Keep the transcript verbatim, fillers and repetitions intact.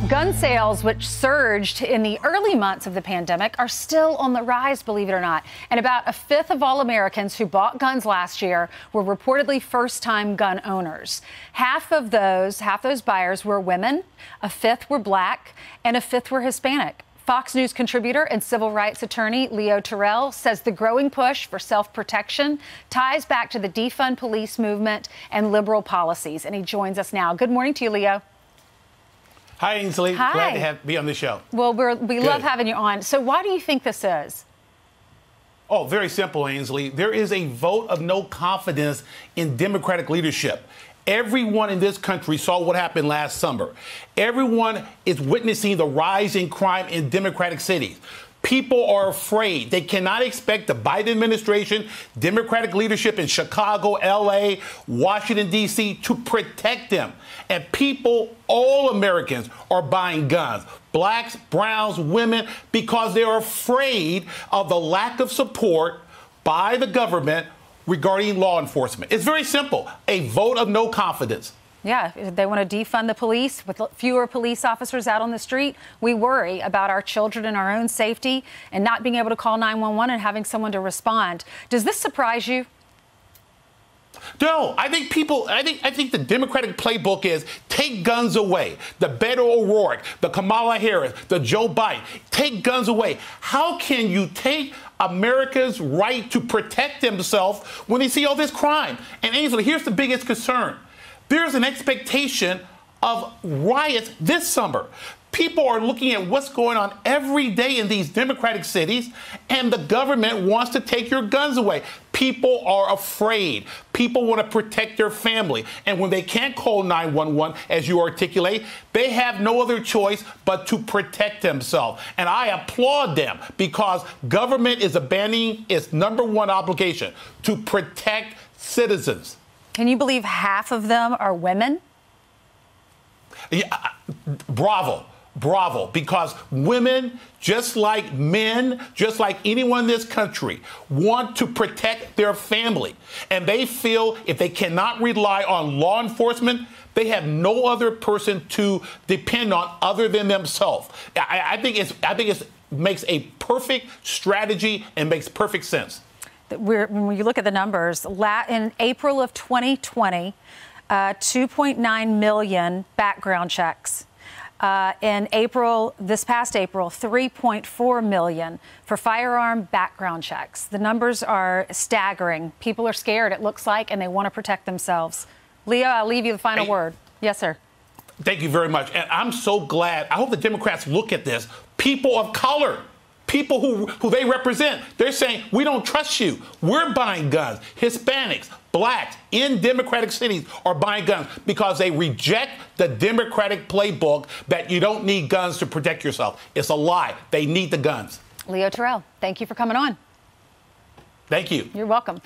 Gun sales, which surged in the early months of the pandemic, are still on the rise, believe it or not. And about a fifth of all Americans who bought guns last year were reportedly first-time gun owners. Half of those, half those buyers were women, a fifth were black, and a fifth were Hispanic. Fox News contributor and civil rights attorney Leo Terrell says the growing push for self-protection ties back to the defund police movement and liberal policies. And he joins us now. Good morning to you, Leo. Hi, Ainsley. Hi. Glad to have be on the show. Well, we're, we Good. love having you on. So why do you think this is? Oh, very simple, Ainsley. There is a vote of no confidence in Democratic leadership. Everyone in this country saw what happened last summer. Everyone is witnessing the rise in crime in Democratic cities. People are afraid. They cannot expect the Biden administration, Democratic leadership in Chicago, L A, Washington, D C to protect them. And people, all Americans, are buying guns. Blacks, browns, women, because they're afraid of the lack of support by the government regarding law enforcement. It's very simple. A vote of no confidence. Yeah, if they want to defund the police with fewer police officers out on the street. We worry about our children and our own safety and not being able to call nine one one and having someone to respond. Does this surprise you? No, I think people, I think I think the Democratic playbook is take guns away. The Beto O'Rourke, the Kamala Harris, the Joe Biden, take guns away. How can you take America's right to protect themselves when they see all this crime? And Ainsley, here's the biggest concern. There's an expectation of riots this summer. People are looking at what's going on every day in these Democratic cities, and the government wants to take your guns away. People are afraid. People want to protect their family. And when they can't call nine one one, as you articulate, they have no other choice but to protect themselves. And I applaud them because government is abandoning its number one obligation to protect citizens. Can you believe half of them are women? Yeah, bravo. Bravo, because women, just like men, just like anyone in this country, want to protect their family. And they feel if they cannot rely on law enforcement, they have no other person to depend on other than themselves. I, I think it's I think it makes a perfect strategy and makes perfect sense. We're, when you look at the numbers, in April of twenty twenty, uh, two point nine million background checks. Uh, in April, this past April, three point four million for firearm background checks. The numbers are staggering. People are scared, it looks like, and they want to protect themselves. Leo, I'll leave you the final hey, word. Yes, sir. Thank you very much. And I'm so glad. I hope the Democrats look at this. People of color, people who, who they represent, they're saying, we don't trust you. We're buying guns. Hispanics, blacks in Democratic cities are buying guns because they reject the Democratic playbook that you don't need guns to protect yourself. It's a lie. They need the guns. Leo Terrell, thank you for coming on. Thank you. You're welcome.